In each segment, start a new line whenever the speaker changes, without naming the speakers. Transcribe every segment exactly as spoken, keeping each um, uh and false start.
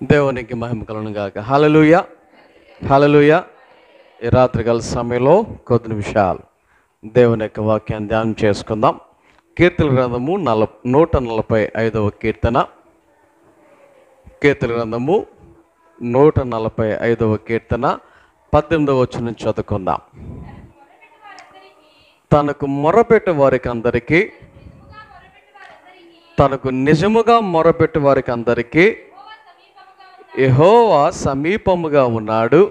దేవునికి మహిమ కలుగును గాక. హల్లెలూయా, హల్లెలూయా. ఈ రాత్రికాల సమయంలో కొద్ది నిమిషాలు దేవుని యొక్క వాక్యాన్ని ధ్యానం చేసుకుందాం. కీర్తన గ్రంథము నల నూట నలభై ఐదవ కీర్తన కీర్తన గ్రంథము నూట నలభై ఐదవ కీర్తన పద్దెనిమిదవ వచనం చదువుకుందాం. తనకు మొరపెట్టు వారికి అందరికీ తనకు నిజముగా మొరపెట్టు వారికి అందరికీ యెహోవా సమీపముగా ఉన్నాడు.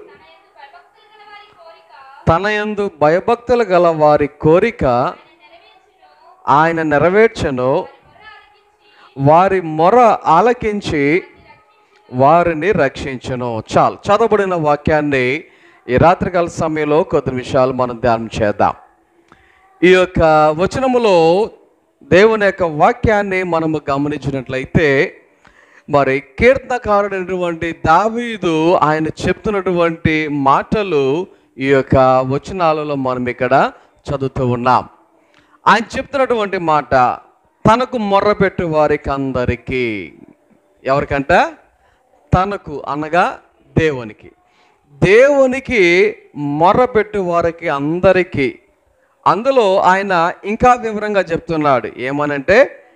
తన యందు భయభక్తులు గల వారి కోరిక ఆయన నెరవేర్చెను. వారి మొర ఆలకించి వారిని రక్షించును. చాలు, చదవబడిన వాక్యాన్ని ఈ రాత్రికాల సమయంలో కొద్ది నిమిషాలు మనం ధ్యానం చేద్దాం. ఈ యొక్క వచనములో దేవుని యొక్క వాక్యాన్ని మనము గమనించినట్లయితే, మరి కీర్తనకారుడైనటువంటి దావీదు ఆయన చెప్తున్నటువంటి మాటలు ఈ యొక్క వచనాలలో మనం ఇక్కడ చదువుతూ ఉన్నాం. ఆయన చెప్తున్నటువంటి మాట, తనకు మొర్రపెట్టు వారికి అందరికీ. ఎవరికంట? తనకు అనగా దేవునికి. దేవునికి మొర్రపెట్టు వారికి అందరికీ. అందులో ఆయన ఇంకా వివరంగా చెప్తున్నాడు. ఏమనంటే,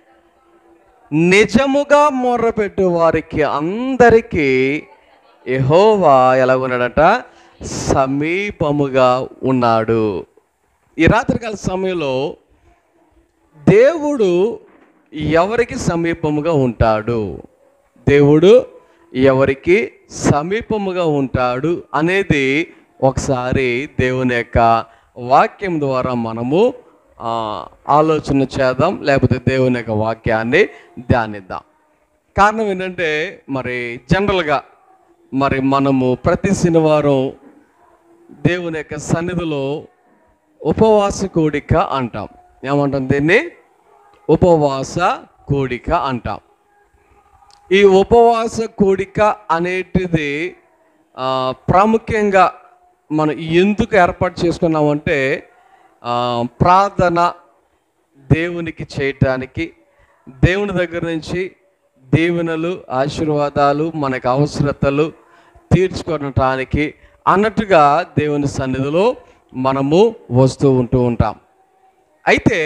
నిజముగా మొర్రపెట్టు వారికి అందరికీ యెహోవా ఎలా ఉన్నాడట? సమీపముగా ఉన్నాడు. ఈ రాత్రికాల సమయంలో దేవుడు ఎవరికి సమీపముగా ఉంటాడు, దేవుడు ఎవరికి సమీపముగా ఉంటాడు అనేది ఒకసారి దేవుని యొక్క వాక్యం ద్వారా మనము ఆలోచన చేద్దాం, లేకపోతే దేవుని యొక్క వాక్యాన్ని ధ్యానిద్దాం. కారణం ఏంటంటే, మరి జనరల్గా మరి మనము ప్రతి శనివారం దేవుని యొక్క సన్నిధిలో ఉపవాస కూడిక అంటాం. ఏమంటాం దీన్ని? ఉపవాస కూడిక అంటాం. ఈ ఉపవాస కూడిక అనేటిది ప్రాముఖ్యంగా మనం ఎందుకు ఏర్పాటు చేసుకున్నామంటే, ప్రార్థన దేవునికి చేయటానికి, దేవుని దగ్గర నుంచి దీవెనలు ఆశీర్వాదాలు మనకు అవసరతలు తీర్చుకోవటానికి అన్నట్టుగా దేవుని సన్నిధిలో మనము వస్తూ ఉంటూ ఉంటాం. అయితే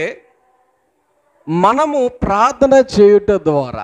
మనము ప్రార్థన చేయుట ద్వారా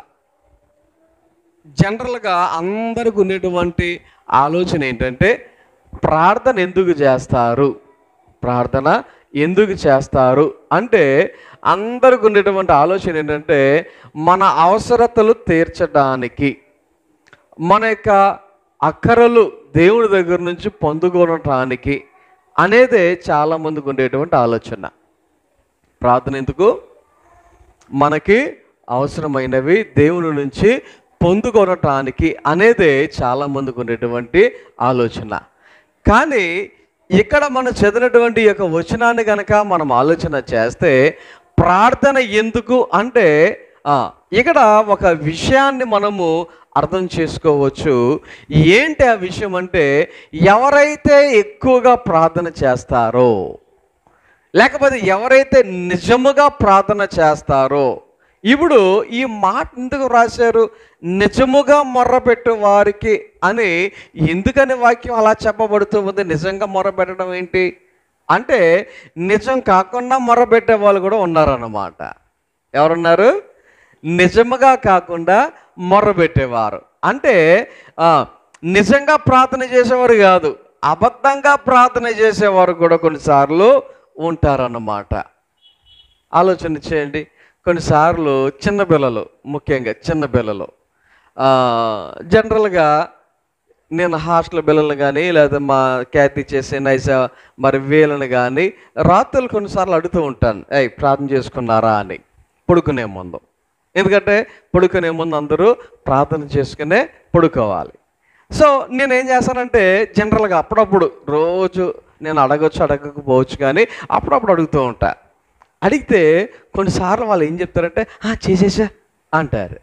జనరల్గా అందరికి ఉండేటువంటి ఆలోచన ఏంటంటే, ప్రార్థన ఎందుకు చేస్తారు ప్రార్థన ఎందుకు చేస్తారు అంటే, అందరికి ఉండేటువంటి ఆలోచన ఏంటంటే, మన అవసరతలు తీర్చడానికి, మన యొక్క అక్కరలు దేవుడి దగ్గర నుంచి పొందుకోవటానికి అనేదే చాలామందికి ఉండేటువంటి ఆలోచన. ప్రార్థన ఎందుకు? మనకి అవసరమైనవి దేవుని నుంచి పొందుకోవటానికి అనేదే చాలామందికి ఉండేటువంటి ఆలోచన. కానీ ఇక్కడ మనం చదివినటువంటి యొక్క వచనాన్ని కనుక మనం ఆలోచన చేస్తే, ప్రార్థన ఎందుకు అంటే ఇక్కడ ఒక విషయాన్ని మనము అర్థం చేసుకోవచ్చు. ఏంటి ఆ విషయం అంటే, ఎవరైతే ఎక్కువగా ప్రార్థన చేస్తారో, లేకపోతే ఎవరైతే నిజముగా ప్రార్థన చేస్తారో. ఇప్పుడు ఈ మాట ఎందుకు రాశారు? నిజముగా మొర్రపెట్టు వారికి అని ఎందుకని వాక్యం అలా చెప్పబడుతూ ఉంది? నిజంగా మొర్రపెట్టడం ఏంటి అంటే, నిజం కాకుండా మొర్రపెట్టే వాళ్ళు కూడా ఉన్నారన్నమాట. ఎవరున్నారు? నిజముగా కాకుండా మొర్రపెట్టేవారు. అంటే నిజంగా ప్రార్థన చేసేవారు కాదు, అబద్ధంగా ప్రార్థన చేసేవారు కూడా కొన్నిసార్లు ఉంటారన్నమాట. ఆలోచన చేయండి. కొన్నిసార్లు చిన్నపిల్లలు, ముఖ్యంగా చిన్నపిల్లలు, జనరల్గా నేను హాస్టల్ పిల్లలు కానీ, లేదా మా ఖ్యాతి చేసే నైస మరి వీళ్ళని కానీ రాత్రులు కొన్నిసార్లు అడుగుతూ ఉంటాను, ఏయ్ ప్రార్థన చేసుకున్నారా అని, పడుకునే ముందు. ఎందుకంటే పడుకునే ముందు అందరూ ప్రార్థన చేసుకునే పడుకోవాలి. సో నేనేం చేస్తానంటే, జనరల్గా అప్పుడప్పుడు, రోజు నేను అడగచ్చు అడగకపోవచ్చు కానీ అప్పుడప్పుడు అడుగుతూ ఉంటా. అడిగితే కొన్నిసార్లు వాళ్ళు ఏం చెప్తారంటే, చేసేసా అంటారు.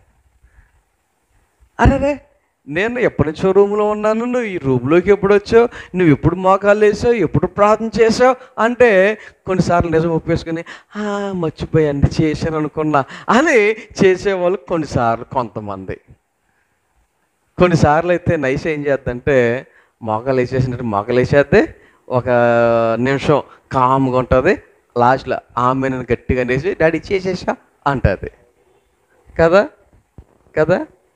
అరే, నేను ఎప్పటి నుంచో రూమ్లో ఉన్నాను, నువ్వు ఈ రూమ్లోకి ఎప్పుడు వచ్చావు, నువ్వు ఎప్పుడు మోకాళ్ళు వేసావు, ఎప్పుడు ప్రార్థన చేసావు అంటే, కొన్నిసార్లు నిజం ఒప్పేసుకుని మర్చిపోయాను చేశాను అనుకున్నా అని చేసేవాళ్ళు కొన్నిసార్లు కొంతమంది. కొన్నిసార్లు అయితే నైస్ ఏం చేద్దంటే మొగలు వేసేసినట్టు మొగలు వేసేద్ది, ఒక నిమిషం కామ్గా ఉంటుంది, లాస్ట్లో ఆమెను గట్టిగా అనేసి డాడీ చేసేసా అంటుంది కదా కదా.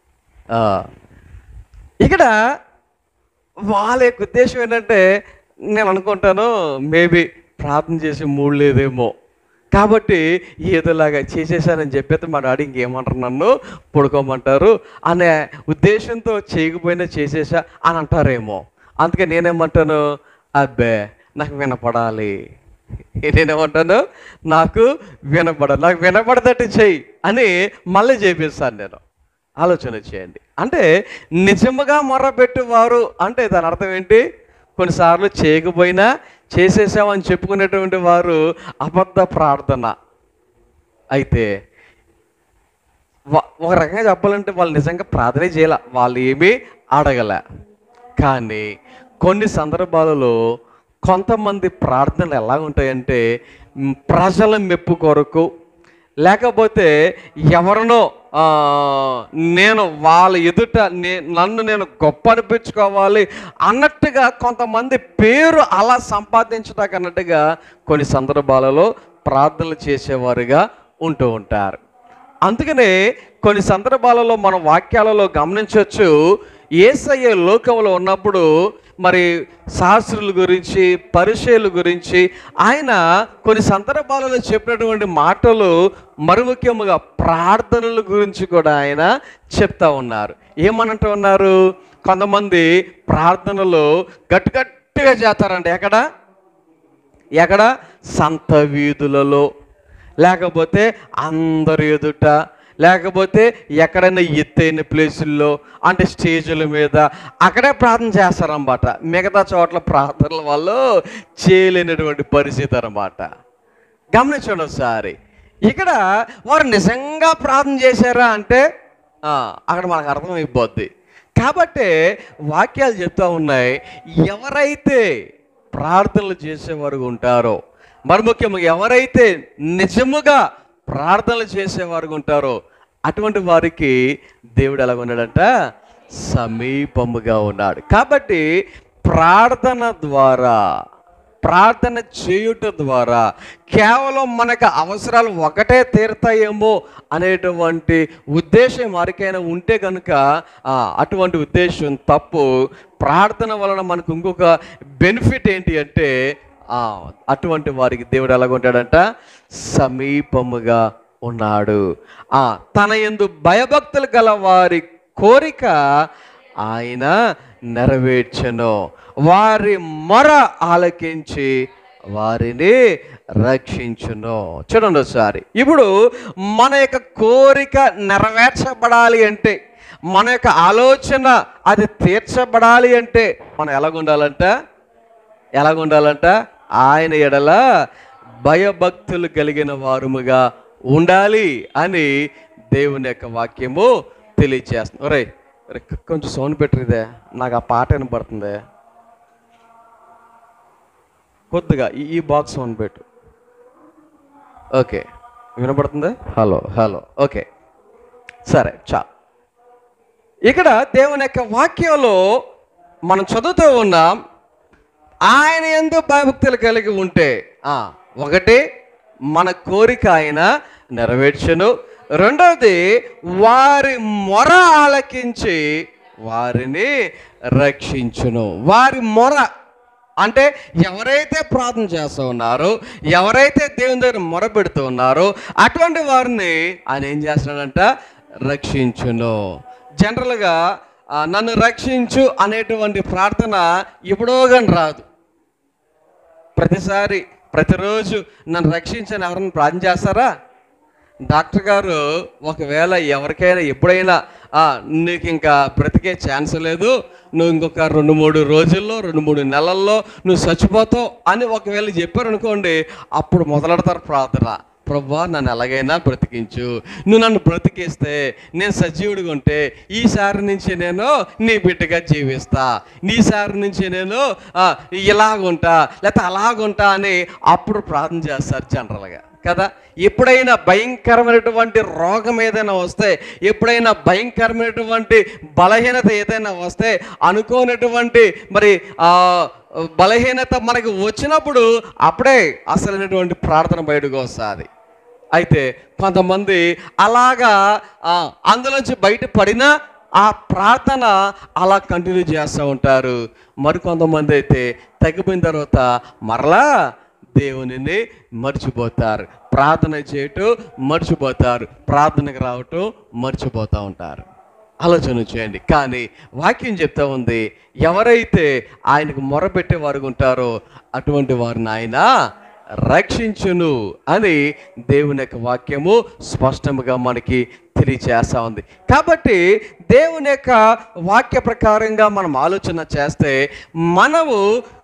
ఇక్కడ వాళ్ళ యొక్క ఉద్దేశం ఏంటంటే, నేను అనుకుంటాను మేబీ ప్రార్థన చేసే మూడు లేదేమో కాబట్టి ఏదోలాగా చేసేసానని చెప్పేస్తే మా డాడీ ఇంకేమంటారు, నన్ను పడుకోమంటారు అనే ఉద్దేశంతో చేయకపోయినా చేసేసా అని అంటారేమో. అందుకే నేనేమంటాను, అబ్బే నాకు వినపడాలి, నేనేమంటాను నాకు వినపడాలి, నాకు వినపడదట్టు చెయ్యి అని మళ్ళీ చేపిస్తాను నేను. ఆలోచన చేయండి. అంటే నిజముగా మొర్రపెట్టేవారు అంటే దాని అర్థం ఏంటి? కొన్నిసార్లు చేయకపోయినా చేసేసామని చెప్పుకునేటువంటి వారు అబద్ధ ప్రార్థన. అయితే ఒక రకంగా చెప్పాలంటే వాళ్ళు నిజంగా ప్రార్థనే చేయాల, వాళ్ళు ఏమీ అడగలే. కానీ కొన్ని సందర్భాలలో కొంతమంది ప్రార్థనలు ఎలా ఉంటాయంటే ప్రజల మెప్పు కొరకు, లేకపోతే ఎవరినో నేను వాళ్ళ ఎదుట నే నన్ను నేను గొప్ప అనిపించుకోవాలి అన్నట్టుగా కొంతమంది పేరు అలా సంపాదించడానికి అన్నట్టుగా కొన్ని సందర్భాలలో ప్రార్థనలు చేసేవారుగా ఉంటూ ఉంటారు. అందుకనే కొన్ని సందర్భాలలో మన వాక్యాలలో గమనించవచ్చు, యేసయ్య లోకంలో ఉన్నప్పుడు మరి శాస్త్రుల గురించి, పరిచయుల గురించి ఆయన కొన్ని సందర్భాలలో చెప్పినటువంటి మాటలు మరి ముఖ్యముగా ప్రార్థనల గురించి కూడా ఆయన చెప్తా ఉన్నారు. ఏమనంటూ ఉన్నారు? కొంతమంది ప్రార్థనలు గట్టి గట్టిగా చేస్తారండి. ఎక్కడ ఎక్కడ సంత వీధులలో, లేకపోతే అందరి ఎదుట, లేకపోతే ఎక్కడైనా ఎత్తైన ప్లేసుల్లో, అంటే స్టేజీల మీద అక్కడే ప్రార్థన చేస్తారన్నమాట. మిగతా చోట్ల ప్రార్థనల వల్ల చేయలేనటువంటి పరిస్థితి అన్నమాట. గమనించండి ఒకసారి. ఇక్కడ వారు నిజంగా ప్రార్థన చేశారా అంటే అక్కడ మనకు అర్థమైపోద్ది. కాబట్టి వాక్యాలు చెప్తా ఉన్నాయి, ఎవరైతే ప్రార్థనలు చేసేవారు ఉంటారో, మరి ముఖ్యంగా ఎవరైతే నిజముగా ప్రార్థనలు చేసేవారు ఉంటారో అటువంటి వారికి దేవుడు ఎలా ఉన్నాడంట? సమీపముగా ఉన్నాడు. కాబట్టి ప్రార్థన ద్వారా, ప్రార్థన చేయుట ద్వారా కేవలం మనకు అవసరాలు ఒకటే తీరుతాయేమో అనేటువంటి ఉద్దేశం వారికైనా ఉంటే కనుక అటువంటి ఉద్దేశం తప్పు. ప్రార్థన వలన మనకు ఇంకొక బెనిఫిట్ ఏంటి అంటే అటువంటి వారికి దేవుడు ఎలాగుంటాడంట? సమీపముగా ఉన్నాడు. తన యందు భయభక్తులు గల వారి కోరిక ఆయన నెరవేర్చెను, వారి మొర ఆలకించి వారిని రక్షించును. చూడండి ఒకసారి. ఇప్పుడు మన యొక్క కోరిక నెరవేర్చబడాలి అంటే, మన యొక్క ఆలోచన అది తీర్చబడాలి అంటే మనం ఎలాగుండాలంట? ఎలాగుండాలంట? ఆయన ఎడల భయభక్తులు కలిగిన వారుముగా ఉండాలి అని దేవుని యొక్క వాక్యము తెలియజేస్తుంది. ఒరే కొంచెం సౌండ్ పెట్టిదే, నాకు ఆ పాట వినపడుతుంది కొద్దిగా. ఈ బాక్స్ సౌండ్ పెట్టు. ఓకే, వినపడుతుంది? హలో హలో ఓకే సరే చా. ఇక్కడ దేవుని యొక్క వాక్యంలో మనం చదువుతూ ఉన్నాం, ఆయన యందు భయభక్తులు కలిగి ఉంటే ఒకటి మన కోరిక ఆయన నెరవేర్చును, రెండవది వారి మొర ఆలకించి వారిని రక్షించును. వారి మొర అంటే ఎవరైతే ప్రార్థన చేస్తూ ఉన్నారో, ఎవరైతే దేవుని దగ్గర మొర పెడుతూ ఉన్నారో అటువంటి వారిని ఆయన ఏం చేస్తున్నాడంట? రక్షించును. జనరల్గా నన్ను రక్షించు అనేటువంటి ప్రార్థన ఎప్పుడో కానీ రాదు. ప్రతిసారి ప్రతిరోజు నన్ను రక్షించని ఎవరైనా ప్రార్థన చేస్తారా? డాక్టర్ గారు ఒకవేళ ఎవరికైనా ఎప్పుడైనా నీకు ఇంకా బ్రతికే ఛాన్స్ లేదు, నువ్వు ఇంకొక రెండు మూడు రోజుల్లో రెండు మూడు నెలల్లో నువ్వు చచ్చిపోతావు అని ఒకవేళ చెప్పారు అనుకోండి, అప్పుడు మొదలెడతారు ప్రార్థన. ప్రభువా నన్ను ఎలాగైనా బ్రతికించు, నువ్వు నన్ను బ్రతికిస్తే నేను సజీవుడిగా ఉంటే ఈసారి నుంచి నేను నీ బిడ్డగా జీవిస్తా, ఈసారి నుంచి నేను ఇలాగుంటా లేకపోతే అలాగుంటా అని అప్పుడు ప్రార్థన చేస్తారు జనరల్గా. కదా. ఎప్పుడైనా భయంకరమైనటువంటి రోగం ఏదైనా వస్తే, ఎప్పుడైనా భయంకరమైనటువంటి బలహీనత ఏదైనా వస్తే, అనుకోనటువంటి మరి ఆ బలహీనత మనకు వచ్చినప్పుడు అప్పుడే అసలైనటువంటి ప్రార్థన బయటకు వస్తుంది. అయితే కొంతమంది అలాగా అందులోంచి బయటపడినా ఆ ప్రార్థన అలా కంటిన్యూ చేస్తూ ఉంటారు. మరికొంతమంది అయితే తగ్గిపోయిన తర్వాత మరలా దేవునిని మర్చిపోతారు, ప్రార్థన చేయటం మర్చిపోతారు, ప్రార్థనకు రావటం మర్చిపోతూ ఉంటారు. ఆలోచన చేయండి. కానీ వాక్యం చెప్తా ఉంది, ఎవరైతే ఆయనకు మొరపెట్టే వారు ఉంటారో అటువంటి వారిని ఆయన రక్షించును అని దేవుని యొక్క వాక్యము స్పష్టంగా మనకి తెలియచేస్తూ ఉంది. కాబట్టి దేవుని యొక్క వాక్య ప్రకారంగా మనం ఆలోచన చేస్తే మనము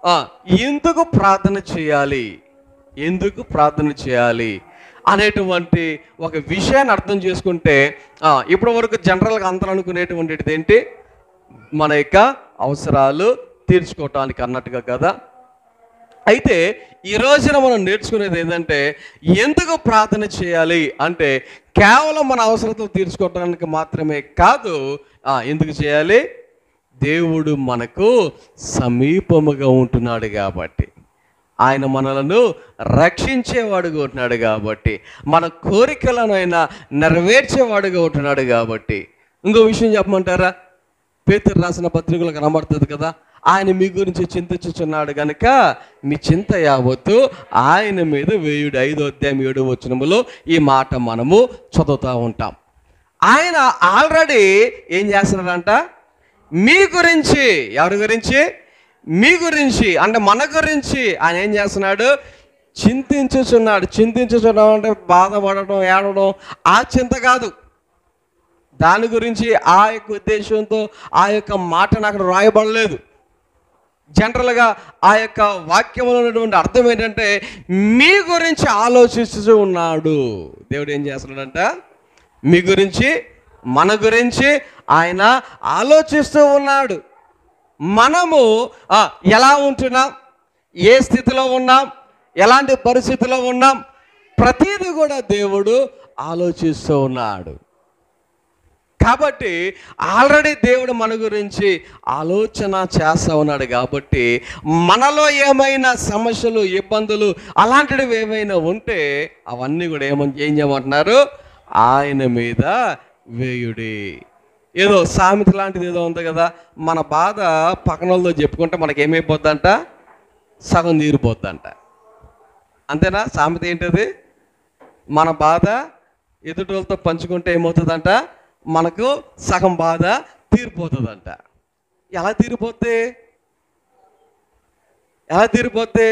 ఎందుకు ప్రార్థన చేయాలి, ఎందుకు ప్రార్థన చేయాలి అనేటువంటి ఒక విషయాన్ని అర్థం చేసుకుంటే, ఇప్పటి వరకు జనరల్గా అందరూ అనుకునేటువంటిది ఏంటి, మన యొక్క అవసరాలు తీర్చుకోవటానికి అన్నట్టుగా కదా. అయితే ఈ రోజున మనం నేర్చుకునేది ఏంటంటే, ఎందుకు ప్రార్థన చేయాలి అంటే కేవలం మన అవసరతలు తీర్చుకోవడానికి మాత్రమే కాదు. ఎందుకు చేయాలి? దేవుడు మనకు సమీపముగా ఉంటున్నాడు కాబట్టి, ఆయన మనలను రక్షించేవాడుగా ఉంటున్నాడు కాబట్టి, మన కోరికలను ఆయన నెరవేర్చేవాడుగా ఉంటున్నాడు కాబట్టి. ఇంకో విషయం చెప్పమంటారా? పేతురు రాసిన పత్రికలు కనబడుతుంది కదా, ఆయన మీ గురించి చింతించుచున్నాడు కనుక మీ చింత యావత్తు ఆయన మీద వేయుడు. ఐదో అధ్యాయం ఏడు వచనములో ఈ మాట మనము చదువుతూ ఉంటాం. ఆయన ఆల్రెడీ ఏం చేస్తున్నాడంట? మీ గురించి, ఎవరి గురించి? మీ గురించి అంటే మన గురించి ఆయన ఏం చేస్తున్నాడు? చింతించుచున్నాడు. చింతించుచున్నాడు అంటే బాధపడటం, ఏడవడం, ఆ చింత కాదు. దాని గురించి ఆ యొక్క ఉద్దేశంతో ఆ యొక్క మాటను అక్కడ రాయబడలేదు. జనరల్గా ఆ యొక్క వాక్యంలో ఉన్నటువంటి అర్థం ఏంటంటే, మీ గురించి ఆలోచిస్తూ ఉన్నాడు. దేవుడు ఏం చేస్తున్నాడంట? మీ గురించి, మన గురించి ఆయన ఆలోచిస్తూ ఉన్నాడు. మనము ఎలా ఉంటున్నాం, ఏ స్థితిలో ఉన్నాం, ఎలాంటి పరిస్థితిలో ఉన్నాం, ప్రతిదీ కూడా దేవుడు ఆలోచిస్తూ ఉన్నాడు. కాబట్టి ఆల్రెడీ దేవుడు మన గురించి ఆలోచన చేస్తూ ఉన్నాడు. కాబట్టి మనలో ఏమైనా సమస్యలు, ఇబ్బందులు అలాంటివి ఏమైనా ఉంటే అవన్నీ కూడా ఏమని ఏం చేయమంటున్నారు? ఆయన మీద వేయుడి. ఏదో సామెత లాంటిది ఏదో ఉంది కదా, మన బాధ పక్కనోళ్ళతో చెప్పుకుంటే మనకేమైపోద్దంట? సగం తీరిపోద్దంట. అంతేనా? సామెత ఏంటది? మన బాధ ఎదుటోళ్ళతో పంచుకుంటే ఏమవుతుందంట? మనకు సగం బాధ తీరిపోతుందంట. ఎలా తీరిపోతే ఎలా తీరిపోతే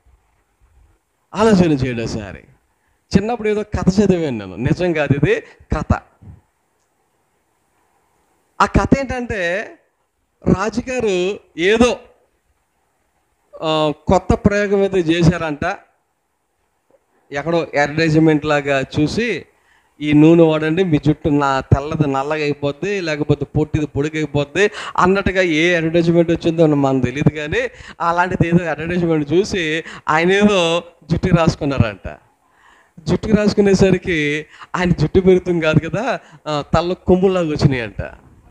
ఆలోచన చేయడం సారి. చిన్నప్పుడు ఏదో కథ చదివాను నేను, నిజం కాదు ఇది కథ. ఆ కథ ఏంటంటే, రాజుగారు ఏదో కొత్త ప్రయోగం ఏదో చేశారంట. ఎక్కడో అడ్వర్టైజ్మెంట్ లాగా చూసి, ఈ నూనె వాడండి మీ జుట్టు నా తెల్లది నల్లగా అయిపోద్ది, లేకపోతే పొట్టిది పొడిగైపోద్ది అన్నట్టుగా ఏ అడ్వర్టైజ్మెంట్ వచ్చిందో మనకు తెలియదు. కానీ అలాంటిది ఏదో అడ్వర్టైజ్మెంట్ చూసి ఆయన ఏదో జుట్టు రాసుకున్నారంట. జుట్టు రాసుకునేసరికి ఆయన జుట్టు పెరుగుతుంది కాదు కదా, తల్ల కొమ్ములాగా వచ్చినాయి అంట.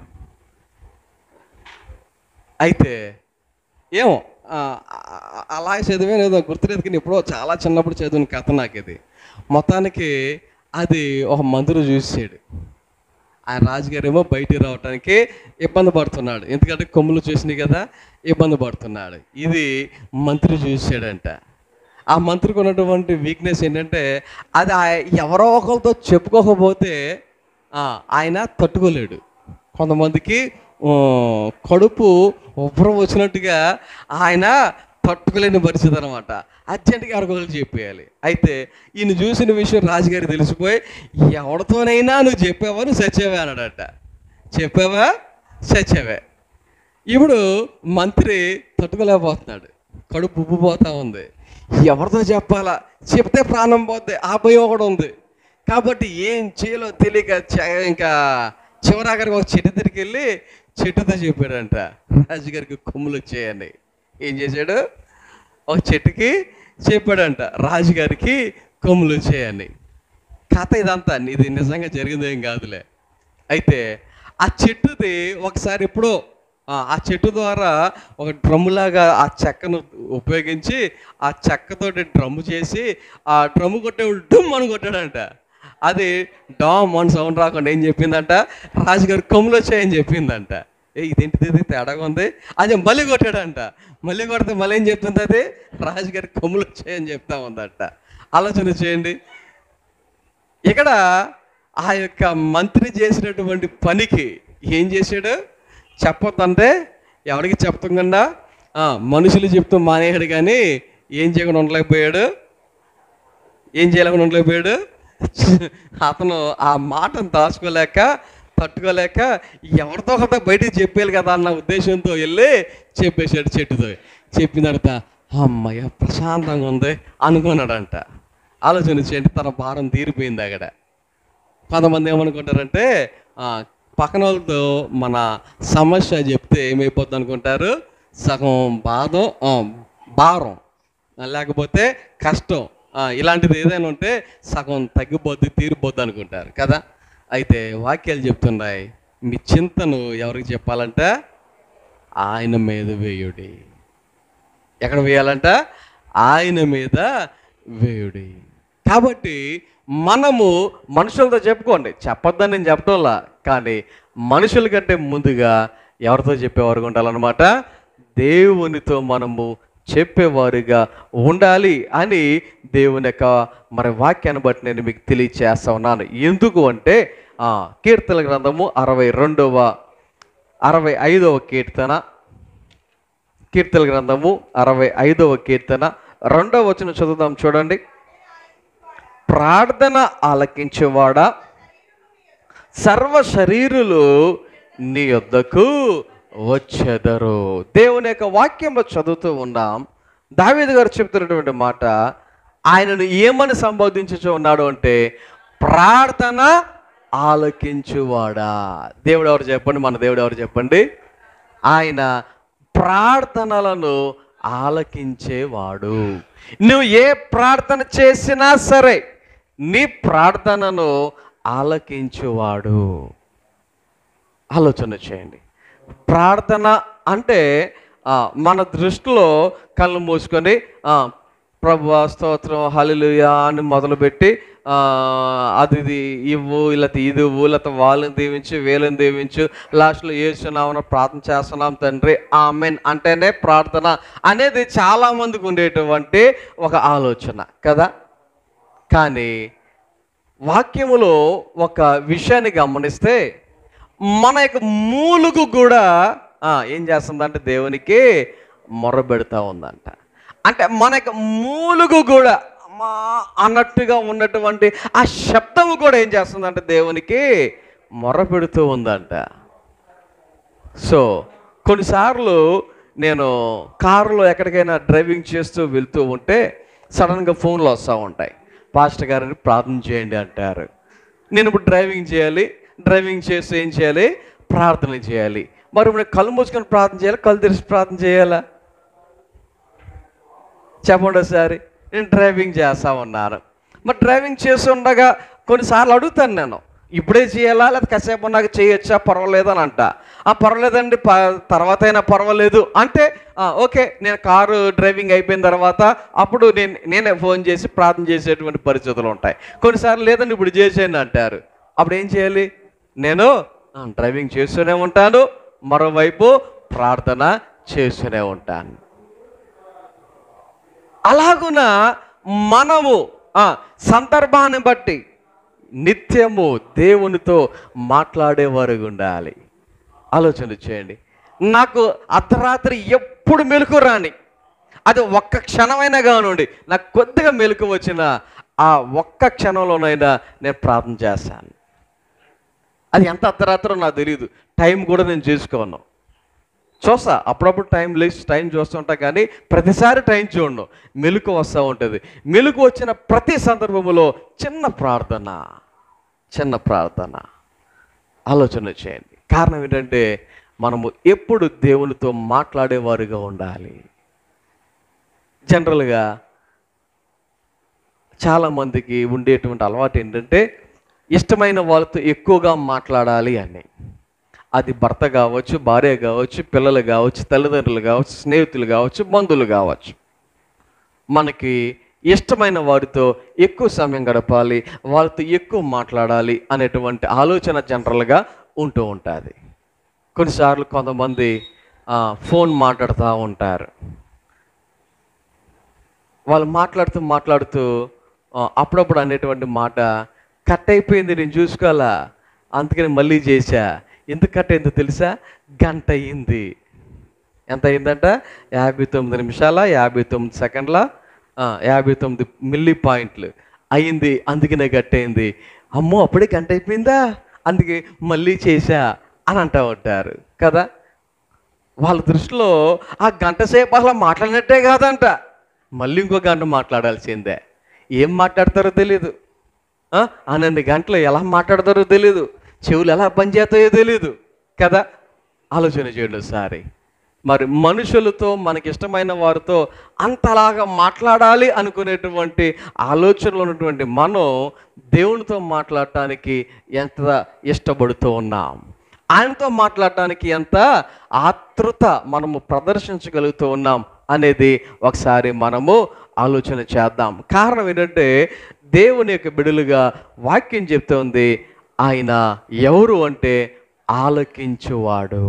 అయితే ఏమో అలా చదివాను, ఏదో గుర్తులేదు కానీ ఎప్పుడో చాలా చిన్నప్పుడు చదివిన కథ నాకు ఇది. మొత్తానికి అది ఒక మంత్రి చూసాడు. ఆయన రాజుగారు ఏమో బయటికి రావడానికి ఇబ్బంది పడుతున్నాడు, ఎందుకంటే కొమ్ములు చూసినాయి కదా, ఇబ్బంది పడుతున్నాడు. ఇది మంత్రి చూసాడంట. ఆ మంత్రికి ఉన్నటువంటి వీక్నెస్ ఏంటంటే, అది ఎవరో ఒకరితో చెప్పుకోకపోతే ఆయన తట్టుకోలేడు. కొంతమందికి కడుపు ఉబ్బరం వచ్చినట్టుగా ఆయన తట్టుకోలేని పరిస్థితి అనమాట. అర్జెంటుగా అరగోలు చెప్పేయాలి. అయితే ఈయన చూసిన విషయం రాజుగారికి తెలిసిపోయి, ఎవరితోనైనా నువ్వు చెప్పావా, నువ్వు సచ్చావే అన్నాడట. చెప్పావా, సచ్చావే. ఇప్పుడు మంత్రి తట్టుకోలేకపోతున్నాడు, కడుపు ఉబ్బిపోతూ ఉంది. ఎవరితో చెప్పాలా, చెప్తే ప్రాణం పోతే ఆ భయం ఒకటి ఉంది. కాబట్టి ఏం చేయాలో తెలియక ఇంకా చివరాఖరికి ఒక చెట్టు తిరిగి వెళ్ళి చెట్టుతో చెప్పాడంట, రాజుగారికి కొమ్ములు వచ్చాయని. ఏం చేశాడు? ఒక చెట్టుకి చెప్పాడంట, రాజుగారికి కొమ్ములు వచ్చాయని. కథ ఇదంతా ఇది నిజంగా జరిగిందేం కాదులే. అయితే ఆ చెట్టుది ఒకసారి ఎప్పుడో ఆ ఆ చెట్టు ద్వారా ఒక డ్రమ్ములాగా ఆ చెక్కను ఉపయోగించి ఆ చెక్కతోటి డ్రమ్ము చేసి ఆ డ్రమ్ము కొట్టేవాడు డుమ్ అని కొట్టాడంట. అది డామ్ అని సౌండ్ రాకుండా ఏం చెప్పిందంట, రాజుగారు కొమ్ములు వచ్చాయని చెప్పిందంట. ఏ ఇదేంటిది, ఇది తేడాగా ఉంది. అది మళ్ళీ కొట్టాడంట. మళ్ళీ కొడితే మళ్ళీ ఏం చెప్తుంది, అది రాజుగారి కొమ్ములు వచ్చాయని చెప్తా ఉందంట. ఆలోచన చేయండి. ఇక్కడ ఆ యొక్క మంత్రి చేసినటువంటి పనికి ఏం చేశాడు, చెప్పొద్దంటే ఎవరికి చెప్పకుండా మనుషులు చెప్తూ మానేయాడు, కానీ ఏం చేయకుండా ఉండలేకపోయాడు. ఏం చేయలేకుండా ఉండలేకపోయాడు. అతను ఆ మాటను దాచుకోలేక తట్టుకోలేక ఎవరితో ఒకరితో బయటికి చెప్పేయాలి కదా అన్న ఉద్దేశంతో వెళ్ళి చెప్పేశాడు చెట్టుతో. చెప్పిన తర్వాత అమ్మయ్య ప్రశాంతంగా ఉంది అనుకున్నాడంట. ఆలోచన చేయండి, తన భారం తీరిపోయింది. అక్కడ కొంతమంది ఏమనుకుంటారంటే పక్కన వాళ్ళతో మన సమస్య చెప్తే ఏమైపోద్ది అనుకుంటారు, సగం బాధం భారం లేకపోతే కష్టం ఇలాంటిది ఏదైనా ఉంటే సగం తగ్గిపోద్ది తీరిపోద్ది అనుకుంటారు కదా. అయితే వాక్యాలు చెప్తున్నాయి, మీ చింతను ఎవరికి చెప్పాలంట, ఆయన మీద వేయుడి. ఎక్కడ వేయాలంట, ఆయన మీద వేయుడి. కాబట్టి మనము మనుషులతో చెప్పుకోండి, చెప్పొద్దని నేను చెప్పడంలా, కానీ మనుషుల కంటే ముందుగా ఎవరితో చెప్పేవారుగా ఉండాలన్నమాట, దేవునితో మనము చెప్పేవారుగా ఉండాలి అని దేవుని యొక్క మరి వాక్యాన్ని బట్టి నేను మీకు తెలియచేస్తా ఉన్నాను. ఎందుకు అంటే కీర్తన గ్రంథము అరవై రెండవ అరవై ఐదవ కీర్తన కీర్తన గ్రంథము అరవై ఐదవ కీర్తన రెండవ వచనం చదువుదాం చూడండి. ప్రార్థన ఆలకించేవాడా, సర్వ శరీరులు నీ యొద్దకు వచ్చెదరు. దేవుని యొక్క వాక్యంలో చదువుతూ ఉన్నాం. దావీదు గారు చెప్తున్నటువంటి మాట, ఆయనను ఏమని సంబోధించుచూ ఉన్నాడు అంటే, ప్రార్థన ఆలకించువాడా. దేవుడు ఎవరు చెప్పండి, మన దేవుడు ఎవరు చెప్పండి, ఆయన ప్రార్థనలను ఆలకించేవాడు. నువ్వు ఏ ప్రార్థన చేసినా సరే నీ ప్రార్థనను ఆలకించువాడు. ఆలోచన చేయండి. ప్రార్థన అంటే మన దృష్టిలో కళ్ళు మూసుకొని ప్రభువా స్తోత్రం హల్లెలూయా అని మొదలుపెట్టి అది ఇది ఇవ్వు, లేకపోతే ఇది ఇవ్వు, లేకపోతే వాళ్ళని దీవించు, వీళ్ళని దీవించు, లాస్ట్లో యేసునామమున ప్రార్థన చేస్తున్నాం తండ్రి ఆమెన్ అంటేనే ప్రార్థన అనేది చాలామందికి ఉండేటువంటి ఒక ఆలోచన కదా. కానీ వాక్యములో ఒక విషయాన్ని గమనిస్తే మన యొక్క మూలుగు కూడా ఏం చేస్తుందంటే దేవునికి మొరబెడతా ఉందంట. అంటే మన యొక్క మూలుగు కూడా మా అన్నట్టుగా ఉన్నటువంటి ఆ శబ్దము కూడా ఏం చేస్తుందంటే దేవునికి మొరపెడుతూ ఉందంట. సో కొన్నిసార్లు నేను కారులో ఎక్కడికైనా డ్రైవింగ్ చేస్తూ వెళ్తూ ఉంటే సడన్గా ఫోన్లు వస్తూ ఉంటాయి, పాస్టర్ గారిని ప్రార్థన చేయండి అంటారు. నేను ఇప్పుడు డ్రైవింగ్ చేయాలి, డ్రైవింగ్ చేస్తూ ఏం చేయాలి, ప్రార్థన చేయాలి. మరి ఇప్పుడు కళ్ళు మూసుకొని ప్రార్థన చేయాలి, కళ్ళు తెరిచి ప్రార్థన చేయాలా చెప్పండి ఒకసారి. నేను డ్రైవింగ్ చేస్తా ఉన్నాను, మరి డ్రైవింగ్ చేస్తుండగా కొన్నిసార్లు అడుగుతాను, నేను ఇప్పుడే చేయాలా లేదా కాసేపు నాకు చేయొచ్చా, పర్వాలేదు అని అంట. ఆ పర్వాలేదండి, ప తర్వాత అయినా పర్వాలేదు అంటే ఓకే, నేను కారు డ్రైవింగ్ అయిపోయిన తర్వాత అప్పుడు నేను నేనే ఫోన్ చేసి ప్రార్థన చేసేటువంటి పరిస్థితులు ఉంటాయి. కొన్నిసార్లు లేదండి ఇప్పుడు చేసేయండి అంటారు. అప్పుడు ఏం చేయాలి, నేను డ్రైవింగ్ చేస్తూనే ఉంటాను, మరోవైపు ప్రార్థన చేస్తూనే ఉంటాను. అలాగున మనము సందర్భాన్ని బట్టి నిత్యము దేవునితో మాట్లాడేవారు ఉండాలి. ఆలోచన చేయండి. నాకు అర్ధరాత్రి ఎప్పుడు మెలకు రాని, అది ఒక్క క్షణమైనా కానివ్వండి, నాకు కొద్దిగా మెలకు వచ్చిన ఆ ఒక్క క్షణంలోనైనా నేను ప్రార్థన చేస్తాను. అది ఎంత అర్ధరాత్రో నాకు తెలియదు, టైం కూడా నేను చూసుకోను. చూస్తా అప్పుడప్పుడు టైం లేచి టైం చూస్తుంటా, కానీ ప్రతిసారి టైం చూడను, మెలకు వస్తూ ఉంటుంది. మెలకు వచ్చిన ప్రతి సందర్భంలో చిన్న ప్రార్థన చిన్న ప్రార్థన ఆలోచన చేయండి. కారణం ఏంటంటే మనము ఎప్పుడు దేవునితో మాట్లాడేవారుగా ఉండాలి. జనరల్గా చాలామందికి ఉండేటువంటి అలవాటు ఏంటంటే ఇష్టమైన వాళ్ళతో ఎక్కువగా మాట్లాడాలి అని. అది భర్త కావచ్చు, భార్య కావచ్చు, పిల్లలు కావచ్చు, తల్లిదండ్రులు కావచ్చు, స్నేహితులు కావచ్చు, బంధువులు కావచ్చు. మనకి ఇష్టమైన వారితో ఎక్కువ సమయం గడపాలి, వాళ్ళతో ఎక్కువ మాట్లాడాలి అనేటువంటి ఆలోచన జనరల్గా ఉంటూ ఉంటుంది. కొన్నిసార్లు కొంతమంది ఫోన్ మాట్లాడుతూ ఉంటారు. వాళ్ళు మాట్లాడుతూ మాట్లాడుతూ అప్పుడప్పుడు అనేటువంటి మాట, కట్ అయిపోయింది నేను చూసుకోవాలా, అందుకని మళ్ళీ చేశా. ఎందుకు కట్ అయిందో తెలుసా? గంట అయింది. ఎంత అయిందంట? యాభై తొమ్మిది నిమిషాల యాభై తొమ్మిది సెకండ్ల యాభై తొమ్మిది మిల్లీ పాయింట్లు అయింది, అందుకనే కట్ అయింది. అమ్మో అప్పుడే గంట అయిపోయిందా, అందుకే మళ్ళీ చేశా అని అంటూ ఉంటారు కదా. వాళ్ళ దృష్టిలో ఆ గంట సేపు అసలు మాట్లాడినట్టే కాదంట, మళ్ళీ ఇంకో గంట మాట్లాడాల్సిందే. ఏం మాట్లాడతారో తెలీదు, అన్నన్ని గంటలు ఎలా మాట్లాడతారో తెలీదు, చెవులు ఎలా పనిచేస్తాయో తెలీదు కదా. ఆలోచన చేయండి ఒకసారి. మరి మనుషులతో, మనకి ఇష్టమైన వారితో అంతలాగా మాట్లాడాలి అనుకునేటువంటి ఆలోచనలు ఉన్నటువంటి మనం దేవునితో మాట్లాడటానికి ఎంత ఇష్టపడుతూ ఉన్నాం, ఆయనతో మాట్లాడటానికి ఎంత ఆతృత మనము ప్రదర్శించగలుగుతూ ఉన్నాం అనేది ఒకసారి మనము ఆలోచన చేద్దాం. కారణం ఏంటంటే దేవుని యొక్క బిడులుగా వాక్యం చెప్తోంది, ఆయన ఎవరు అంటే ఆలకించువాడు.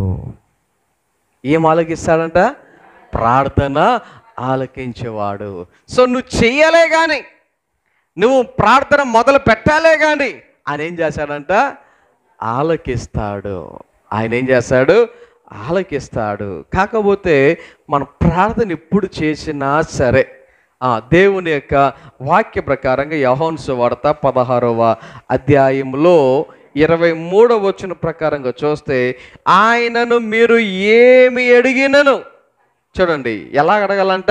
ఏం ఆలకిస్తాడంట? ప్రార్థన ఆలకించేవాడు. సో నువ్వు చెయ్యాలే కానీ, నువ్వు ప్రార్థన మొదలు పెట్టాలే కానీ ఆయన ఏం చేశాడంట? ఆలకిస్తాడు. ఆయన ఏం చేస్తాడు? ఆలకిస్తాడు. కాకపోతే మన ప్రార్థన ఎప్పుడు చేసినా సరే దేవుని యొక్క వాక్య ప్రకారంగా యోహాను సువార్త పదహారవ అధ్యాయంలో ఇరవై మూడవ వచనం ప్రకారంగా చూస్తే, ఆయనను మీరు ఏమి అడిగినను, చూడండి ఎలా అడగాలంట,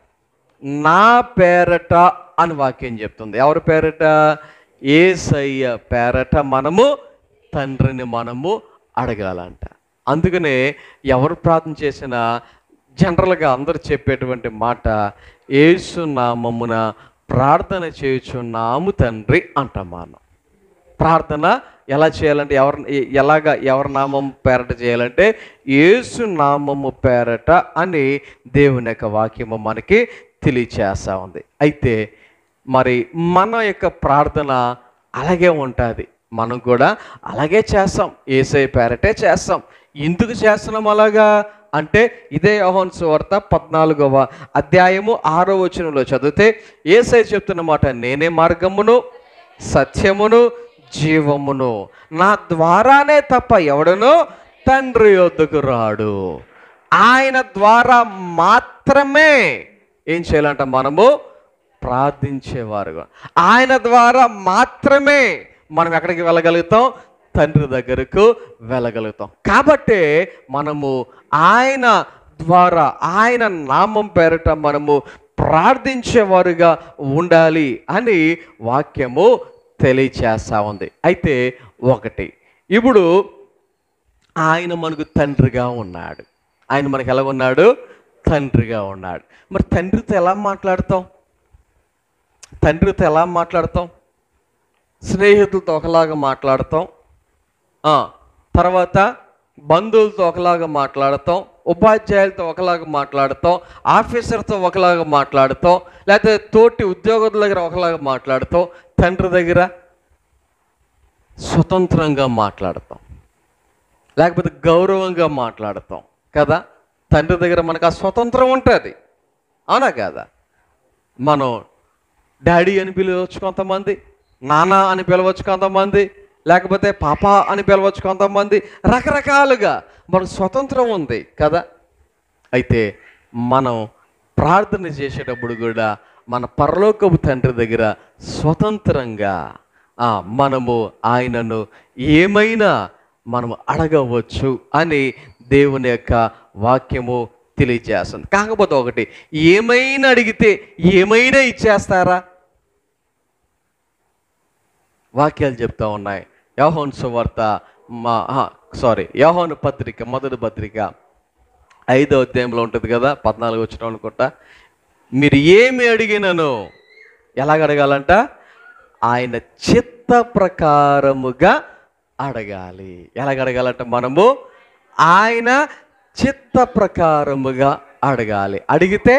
నా పేరట అని వాక్యం చెప్తుంది. ఎవరి పేరట? యేసయ్య పేరట మనము తండ్రిని మనము అడగాలంట. అందుకనే ఎవరు ప్రార్థన చేసినా జనరల్గా అందరూ చెప్పేటువంటి మాట, యేసు నామమున ప్రార్థన చేయుచున్నాము తండ్రి అంటాం. మనం ప్రార్థన ఎలా చేయాలంటే, ఎవరు ఎలాగా ఎవరి నామం పేరట చేయాలంటే యేసు నామము పేరట అని దేవుని యొక్క వాక్యము మనకి తెలియచేస్తూ ఉంది. అయితే మరి మన యొక్క ప్రార్థన అలాగే ఉంటుంది, మనం కూడా అలాగే చేస్తాం, యేసయ్య పేరటే చేస్తాం. ఎందుకు చేస్తున్నాం అలాగా అంటే, ఇదే యోహాను సువార్త పద్నాలుగవ అధ్యాయము ఆరో వచనంలో చదివితే యేసయ్య చెప్తున్న మాట, నేనే మార్గమును సత్యమును జీవమును, నా ద్వారానే తప్ప ఎవడనో తండ్రి యొద్దకు రాడు. ఆయన ద్వారా మాత్రమే ఏం చేయాలంట? మనము ప్రార్థించేవారుగా. ఆయన ద్వారా మాత్రమే మనం ఎక్కడికి వెళ్ళగలుగుతాం? తండ్రి దగ్గరకు వెళ్ళగలుగుతాం. కాబట్టి మనము ఆయన ద్వారా, ఆయన నామం పేరట మనము ప్రార్థించేవారుగా ఉండాలి అని వాక్యము తెలియచేస్తూ ఉంది. అయితే ఒకటి, ఇప్పుడు ఆయన మనకు తండ్రిగా ఉన్నాడు. ఆయన మనకు ఎలా ఉన్నాడు? తండ్రిగా ఉన్నాడు. మరి తండ్రితో ఎలా మాట్లాడతాం? తండ్రితో ఎలా మాట్లాడతాం? స్నేహితులతో ఒకలాగా మాట్లాడతాం, తర్వాత బంధువులతో ఒకలాగా మాట్లాడతాం, ఉపాధ్యాయులతో ఒకలాగా మాట్లాడతాం, ఆఫీసర్తో ఒకలాగా మాట్లాడతాం, లేకపోతే తోటి ఉద్యోగుల దగ్గర ఒకలాగా మాట్లాడతాం. తండ్రి దగ్గర స్వతంత్రంగా మాట్లాడతాం, లేకపోతే గౌరవంగా మాట్లాడతాం కదా. తండ్రి దగ్గర మనకు ఆ స్వతంత్రం ఉంటుంది, అవునా కదా. మనం డాడీ అని పిలవచ్చు కొంతమంది, నాన్న అని పిలవచ్చు కొంతమంది, లేకపోతే పాప అని పిలవచ్చు కొంతమంది, రకరకాలుగా మనకు స్వతంత్రం ఉంది కదా. అయితే మనం ప్రార్థన చేసేటప్పుడు కూడా మన పరలోకపు తండ్రి దగ్గర స్వతంత్రంగా మనము ఆయనను ఏమైనా మనము అడగవచ్చు అని దేవుని యొక్క వాక్యము తెలియజేస్తుంది. కాకపోతే ఒకటి, ఏమైనా అడిగితే ఏమైనా ఇచ్చేస్తారా? వాక్యాలు చెప్తా ఉన్నాయి. యోహాను సువార్త మా సారీ యోహాను పత్రిక, మొదటి పత్రిక ఐదో అధ్యాయంలో ఉంటుంది కదా, పద్నాలుగు వచ్చిన అనుకుంటా, మీరు ఏమి అడిగినను ఎలాగ అడగాలంట? ఆయన చిత్త ప్రకారముగా అడగాలి. ఎలాగ అడగాలంట? మనము ఆయన చిత్త ప్రకారముగా అడగాలి. అడిగితే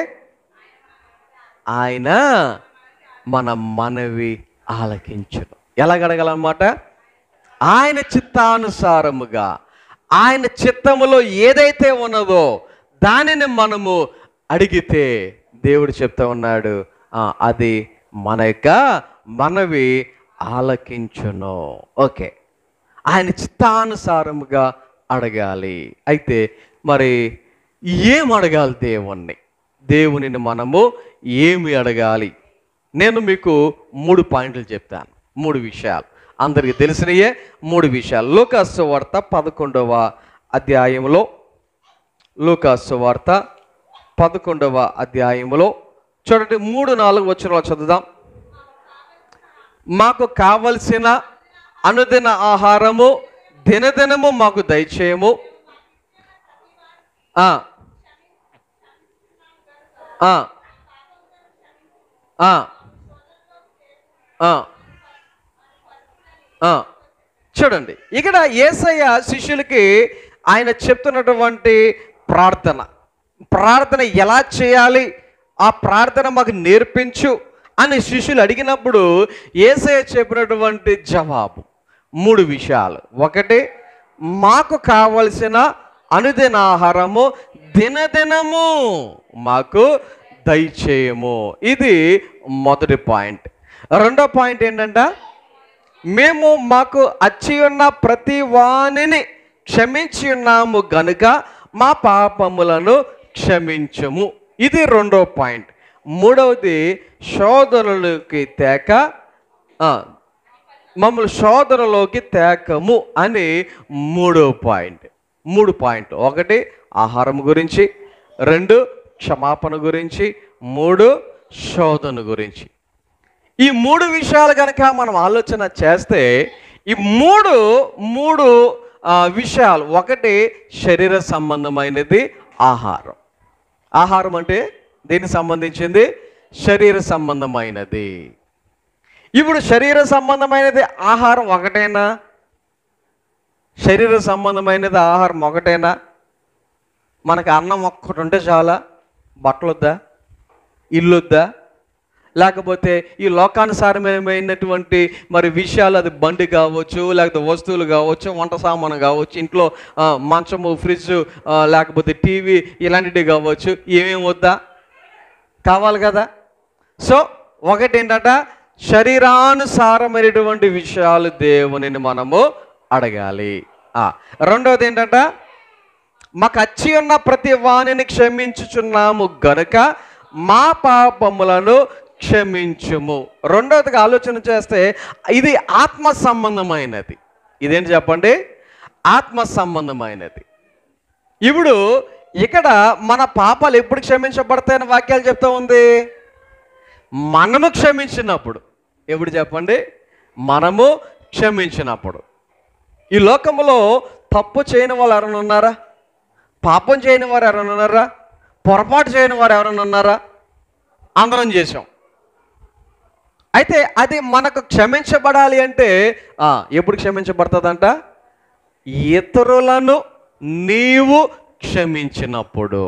ఆయన మన మనవి ఆలకించును. ఎలాగ అడగాలన్నమాట? ఆయన చిత్తానుసారముగా, ఆయన చిత్తములో ఏదైతే ఉన్నదో దానిని మనము అడిగితే దేవుడు చెప్తా ఉన్నాడు, అది మన యొక్క మనవి ఆలకించును. ఓకే, ఆయన చిత్తానుసారముగా అడగాలి. అయితే మరి ఏం అడగాలి దేవుణ్ణి? దేవునిని మనము ఏమి అడగాలి? నేను మీకు మూడు పాయింట్లు చెప్తాను. మూడు విషయాలు అందరికీ తెలిసినయే మూడు విషయాలు. లూకాసు సువార్త పదకొండవ అధ్యాయంలో లూకాసు సువార్త పదకొండవ అధ్యాయంలో చూడండి, మూడు నాలుగు వచనాలు చదువుదాం. మాకు కావలసిన అనుదిన ఆహారము దినదినము మాకు దయచేయము. ఆ ఆ చూడండి, ఇక్కడ యేసయ్య శిష్యులకి ఆయన చెప్తున్నటువంటి ప్రార్థన ప్రార్థన ఎలా చేయాలి, ఆ ప్రార్థన మాకు నేర్పించు అని శిష్యులు అడిగినప్పుడు యేసయ్య చెప్పినటువంటి జవాబు మూడు విషయాలు. ఒకటి, మాకు కావలసిన అనుదిన ఆహారము దినదినము మాకు దయచేయము. ఇది మొదటి పాయింట్. రెండో పాయింట్ ఏంటంటే, మేము మాకు అచ్చి ఉన్న ప్రతి వానిని క్షమించి ఉన్నాము గనుక మా పాపములను క్షమించము. ఇది రెండో పాయింట్. మూడవది, శోధనలోకి తేక మమ్మల్ని శోధనలోకి తేకము అని మూడో పాయింట్. మూడు పాయింట్లు. ఒకటి, ఆహారం గురించి. రెండు, క్షమాపణ గురించి. మూడు, శోధన గురించి. ఈ మూడు విషయాలు కనుక మనం ఆలోచన చేస్తే ఈ మూడు మూడు విషయాలు, ఒకటి శరీర సంబంధమైనది ఆహారం. ఆహారం అంటే దేనికి సంబంధించింది? శరీర సంబంధమైనది. ఇప్పుడు శరీర సంబంధమైనది ఆహారం ఒకటేనా? శరీర సంబంధమైనది ఆహారం ఒకటేనా? మనకు అన్నం ఒక్కటి ఉంటే చాలా? బట్టలు వద్దా? ఇల్లు వద్దా? లేకపోతే ఈ లోకానుసారమైనటువంటి మరి విషయాలు, అది బండి కావచ్చు, లేకపోతే వస్తువులు కావచ్చు, వంట సామాను కావచ్చు, ఇంట్లో మంచము, ఫ్రిడ్జ్, లేకపోతే టీవీ, ఇలాంటివి కావచ్చు, ఏమేమి వద్దా? కావాలి కదా. సో ఒకటి ఏంటంటే శరీరానుసారమైనటువంటి విషయాలు దేవునిని మనము అడగాలి. రెండవది ఏంటంటే, మాకు అచ్చి ఉన్న ప్రతి వానిని క్షమించుచున్నాము గనుక మా పాపములను క్షమించుము. రెండవదిగా ఆలోచన చేస్తే ఇది ఆత్మ సంబంధమైనది. ఇదేంటి చెప్పండి? ఆత్మ సంబంధమైనది. ఇప్పుడు ఇక్కడ మన పాపాలు ఎప్పుడు క్షమించబడతాయని వాక్యాలు చెప్తా ఉంది? మనము క్షమించినప్పుడు. ఎప్పుడు చెప్పండి? మనము క్షమించినప్పుడు. ఈ లోకంలో తప్పు చేయని వాళ్ళు ఎవరైనా ఉన్నారా? పాపం చేయని వారు ఎవరైనా ఉన్నారా? పొరపాటు చేయని వారు ఎవరైనా ఉన్నారా? అందరం చేసాం. అయితే అది మనకు క్షమించబడాలి అంటే ఎప్పుడు క్షమించబడుతుందంట? ఇతరులను నీవు క్షమించినప్పుడు.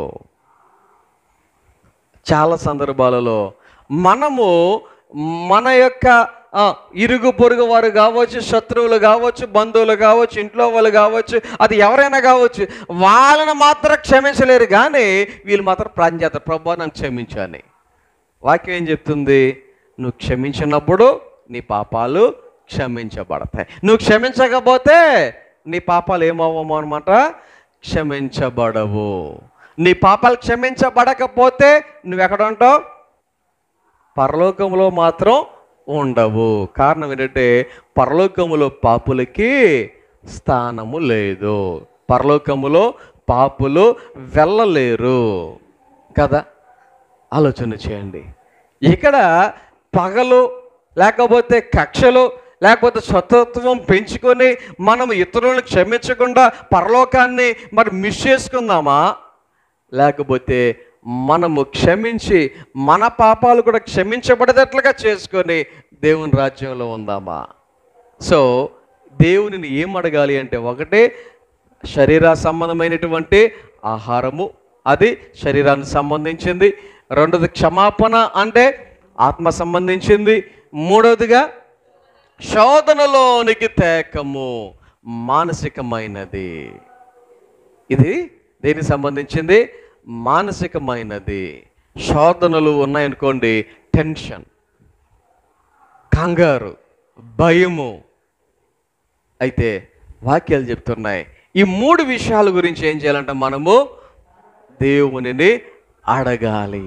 చాలా సందర్భాలలో మనము మన యొక్క ఇరుగు పొరుగు వారు కావచ్చు, శత్రువులు కావచ్చు, బంధువులు కావచ్చు, ఇంట్లో వాళ్ళు కావచ్చు, అది ఎవరైనా కావచ్చు, వాళ్ళని మాత్రం క్షమించలేరు. కానీ వీళ్ళు మాత్రం ప్రార్థన చేస్తారు, ప్రభువా నన్ను క్షమించు అని. వాక్యం ఏం చెప్తుంది? నువ్వు క్షమించినప్పుడు నీ పాపాలు క్షమించబడతాయి. నువ్వు క్షమించకపోతే నీ పాపాలు ఏమవ్వము అనమాట? క్షమించబడవు. నీ పాపాలు క్షమించబడకపోతే నువ్వెక్కడ ఉంటావు? పరలోకంలో మాత్రం ఉండవు. కారణం ఏంటంటే పరలోకములో పాపులకి స్థానము లేదు. పరలోకములో పాపులు వెళ్ళలేరు కదా. ఆలోచన చేయండి. ఇక్కడ పగలు, లేకపోతే కక్షలు, లేకపోతే శత్రుత్వం పెంచుకొని మనం ఇతరులను క్షమించకుండా పరలోకాన్ని మరి మిస్ చేసుకుందామా? లేకపోతే మనము క్షమించి మన పాపాలు కూడా క్షమించబడేటట్లుగా చేసుకొని దేవుని రాజ్యంలో ఉందామా? సో దేవునిని ఏం అడగాలి అంటే, ఒకటే శరీర సంబంధమైనటువంటి ఆహారము, అది శరీరానికి సంబంధించింది. రెండోది క్షమాపణ అంటే ఆత్మ సంబంధించింది. మూడవదిగా శోధనలోనికి తేకము, మానసికమైనది. ఇది దేనికి సంబంధించింది? మానసికమైనది. శోధనలు ఉన్నాయనుకోండి, టెన్షన్, కంగారు, భయము. అయితే వాక్యాలు చెప్తున్నాయి ఈ మూడు విషయాల గురించి ఏం చేయాలంటే మనము దేవునిని అడగాలి.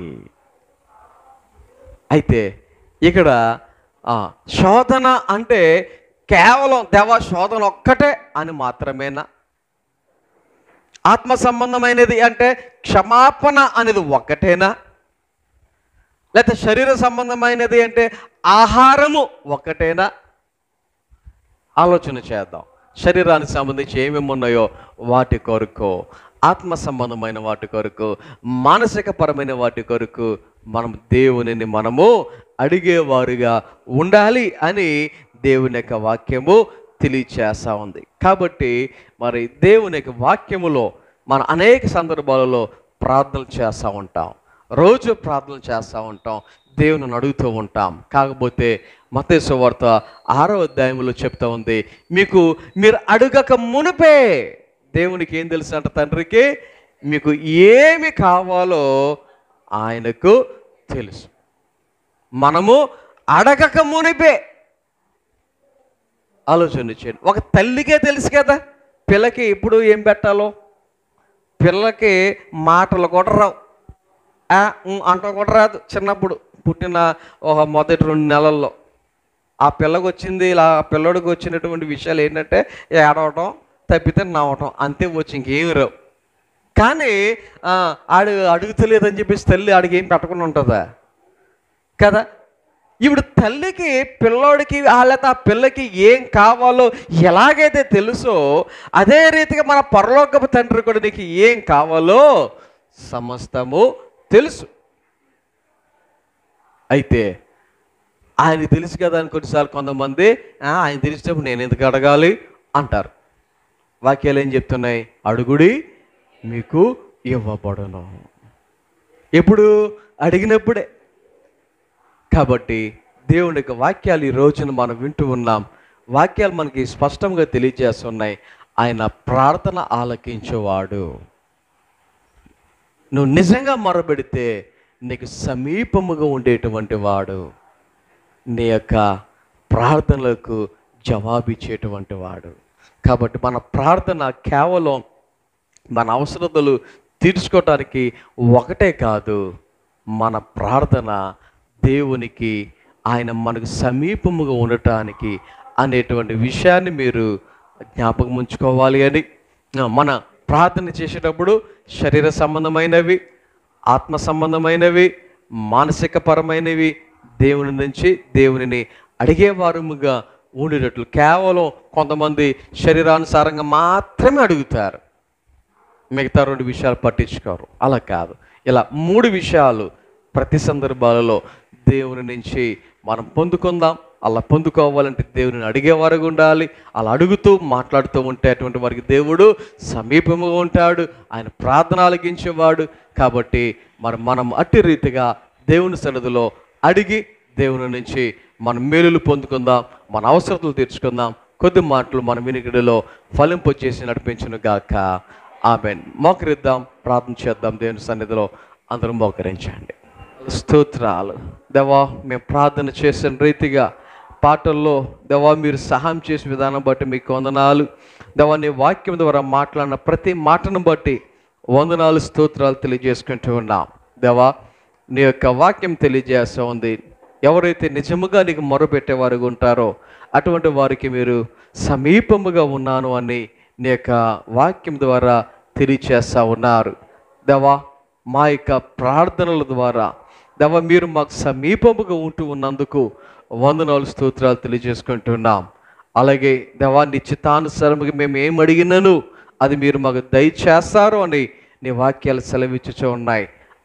అయితే ఇక్కడ శోధన అంటే కేవలం దేవ శోధన ఒక్కటే అని మాత్రమేనా? ఆత్మ సంబంధమైనది అంటే క్షమాపణ అనేది ఒక్కటేనా? లేకపోతే శరీర సంబంధమైనది అంటే ఆహారము ఒక్కటేనా? ఆలోచన చేద్దాం. శరీరానికి సంబంధించి ఏమేమి ఉన్నాయో వాటి కొరకు, ఆత్మ సంబంధమైన వాటి కొరకు, మానసిక పరమైన వాటి కొరకు మనం దేవునిని మనము అడిగేవారుగా ఉండాలి అని దేవుని యొక్క వాక్యము తెలియచేస్తూ ఉంది. కాబట్టి మరి దేవుని యొక్క వాక్యములో మన అనేక సందర్భాలలో ప్రార్థనలు చేస్తూ ఉంటాం, రోజు ప్రార్థనలు చేస్తూ ఉంటాం, దేవుని అడుగుతూ ఉంటాం. కాకపోతే మత్తయి సువార్త ఆరో అధ్యాయంలో చెప్తా ఉంది, మీకు మీరు అడగక మునిపే దేవునికి ఏం తెలుసు అంట, తండ్రికి మీకు ఏమి కావాలో ఆయనకు తెలుసు. మనము అడగక మునిపే ఆలోచన చేయండి. ఒక తల్లికే తెలుసు కదా పిల్లకి ఎప్పుడు ఏం పెట్టాలో. పిల్లకి మాటలు కూడా రావు, అంట కూడా రాదు. చిన్నప్పుడు పుట్టిన ఒక మొదటి రెండు నెలల్లో ఆ పిల్లకి వచ్చింది, ఇలా పిల్లడికి వచ్చినటువంటి విషయాలు ఏంటంటే ఏడవటం, తప్పితే నవ్వటం, అంతే. వచ్చి ఇంకేమి రావు. కానీ ఆడు అడుగుతలేదని చెప్పేసి తల్లి ఆడికి ఏం పెట్టకుండా ఉంటుందా కదా? ఇప్పుడు తల్లికి పిల్లోడికి లేకపోతే ఆ పిల్లకి ఏం కావాలో ఎలాగైతే తెలుసో, అదే రీతిగా మన పరలోకపు తండ్రి కూడా నీకు ఏం కావాలో సమస్తము తెలుసు. అయితే ఆయన తెలుసు కదా అని కొన్నిసార్లు కొంతమంది ఆయన తెలిసినప్పుడు నేను ఎందుకు అడగాలి అంటారు. వాక్యాలు ఏం చెప్తున్నాయి? అడుగుడి మీకు ఇవ్వబడును. ఎప్పుడు? అడిగినప్పుడే. కాబట్టి దేవుని యొక్క వాక్యాలు ఈ రోజున మనం వింటూ ఉన్నాం. వాక్యాలు మనకి స్పష్టంగా తెలియజేస్తున్నాయి. ఆయన ప్రార్థన ఆలకించేవాడు. నువ్వు నిజంగా మొరబెడితే నీకు సమీపముగా ఉండేటువంటి వాడు, నీ యొక్క ప్రార్థనలకు జవాబిచ్చేటువంటి వాడు. కాబట్టి మన ప్రార్థన కేవలం మన అవసరతలు తీర్చుకోవటానికి ఒకటే కాదు, మన ప్రార్థన దేవునికి ఆయన మనకు సమీపముగా ఉండటానికి అనేటువంటి విషయాన్ని మీరు జ్ఞాపకం ఉంచుకోవాలి. అని మన ప్రార్థన చేసేటప్పుడు శరీర సంబంధమైనవి, ఆత్మ సంబంధమైనవి, మానసిక పరమైనవి దేవుని నుంచి దేవునిని అడిగేవారుగా ఉండేటట్లు. కేవలం కొంతమంది శరీరానుసారంగా మాత్రమే అడుగుతారు, మిగతా రెండు విషయాలు పట్టించుకోరు. అలా కాదు. ఇలా మూడు విషయాలు ప్రతి సందర్భాలలో దేవుని నుంచి మనం పొందుకుందాం. అలా పొందుకోవాలంటే దేవుని అడిగేవారుగా ఉండాలి. అలా అడుగుతూ మాట్లాడుతూ ఉంటే అటువంటి వారికి దేవుడు సమీపముగా ఉంటాడు, ఆయన ప్రార్థన ఆలకించేవాడు. కాబట్టి మరి మనం అట్టి రీతిగా దేవుని సన్నిధిలో అడిగి దేవుని నుంచి మనం మేలులు పొందుకుందాం, మన అవసరతలు తీర్చుకుందాం. కొద్ది మాటలు మన వినికిడిలో ఫలింపు చేసి నడిపించును గాక. ఆమేన్. మోకరిద్దాం, ప్రార్థన చేద్దాం. దేవుని సన్నిధిలో అందరం మోకరించండి. స్తోత్రాలు దేవా, మేము ప్రార్థన చేసిన రీతిగా పాటల్లో దేవా మీరు సహాయం చేసే విధానం బట్టి మీకు వందనాలు. దేవా నీ వాక్యం ద్వారా మాట్లాడిన ప్రతి మాటను బట్టి వందనాలు, స్తోత్రాలు తెలియజేసుకుంటూ ఉన్నాం. దేవా నీ యొక్క వాక్యం తెలియజేస్తూ ఉంది, ఎవరైతే నిజముగా నీకు మొరపెట్టేవారుగా ఉంటారో అటువంటి వారికి మీరు సమీపముగా ఉన్నాను అని నీ యొక్క వాక్యం ద్వారా తెలియచేస్తూ ఉన్నారు. దేవా మా యొక్క ప్రార్థనల ద్వారా దేవా మీరు మాకు సమీపముగా ఉంటూ ఉన్నందుకు వందనాలు, స్తోత్రాలు తెలియజేసుకుంటున్నాం. అలాగే దేవా నీ చిత్తానుసారముగా మేము ఏం అడిగినను అది మీరు మాకు దయచేస్తారు అని నీ వాక్యాలు సెలవిచ్చుచూ ఉన్నాయి.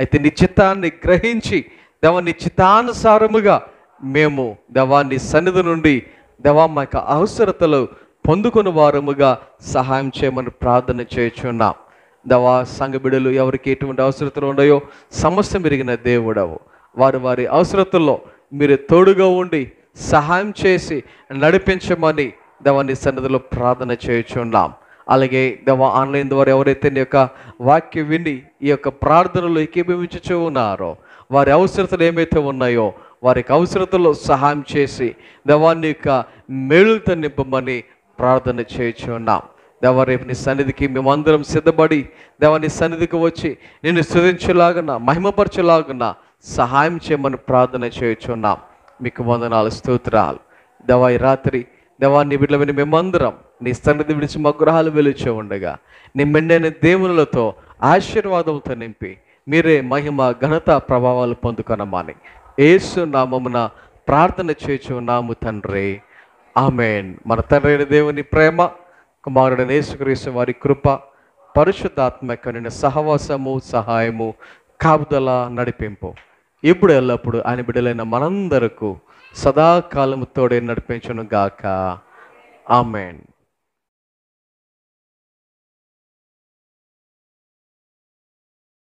అయితే నీ చిత్తాన్ని గ్రహించి దేవా నీ చిత్తానుసారముగా మేము దేవా నీ సన్నిధి నుండి దేవా మా యొక్క అవసరతలు పొందుకుని వారముగా సహాయం చేయమని ప్రార్థన చేయుచున్నాం. దేవా సంఘ బిడ్డలు ఎవరికి ఎటువంటి అవసరతలు ఉన్నాయో సమస్య మెరిగిన దేవుడవు. వారి వారి అవసరతల్లో మీరు తోడుగా ఉండి సహాయం చేసి నడిపించమని దేవా నీ సన్నిధిలో ప్రార్థన చేయుచున్నాం. అలాగే దేవా ఆన్లైన్ ద్వారా ఎవరైతే నీ యొక్క వాక్యం విని ఈ యొక్క ప్రార్థనలు ఏకీభవించుచూ ఉన్నారో వారి అవసరతలు ఏమైతే ఉన్నాయో వారికి అవసరతల్లో సహాయం చేసి దేవాన్ని యొక్క మేలుతో నింపమని ప్రార్థన చేయుచున్నాం. దేవా రేపు నీ సన్నిధికి మేమందరం సిద్ధపడి దేవా నీ సన్నిధికి వచ్చి నిన్ను స్తుతించేలాగున మహిమపరచేలాగున సహాయం చేయమని ప్రార్థన చేయుచున్నాం. మీకు వందనాలు, స్తోత్రాలు. దేవా ఈ రాత్రి దేవా నీ బిడ్డల విని మేమందరం నీ సన్నిధి విడిచి మా గృహాలు వెలుచు ఉండగా నీ మెండైన దేవునులతో ఆశీర్వాదంతో నింపి మీరే మహిమ ఘనత ప్రభావాలు పొందుకొనమని యేసు నామమున ప్రార్థన చేయుచున్నాము తండ్రి, ఆమేన్. మన తండ్రి అయిన దేవుని ప్రేమ, కుమారుడైన యేసుక్రీస్తు వారి కృప, పరిశుద్ధాత్మ యొక్క సహవాసము, సహాయము, కాపుదల, నడిపింపు ఇప్పుడు ఎల్లప్పుడు ఆయన బిడ్డలైన మనందరకు సదాకాలము తోడే నడిపించును గాక. ఆమేన్.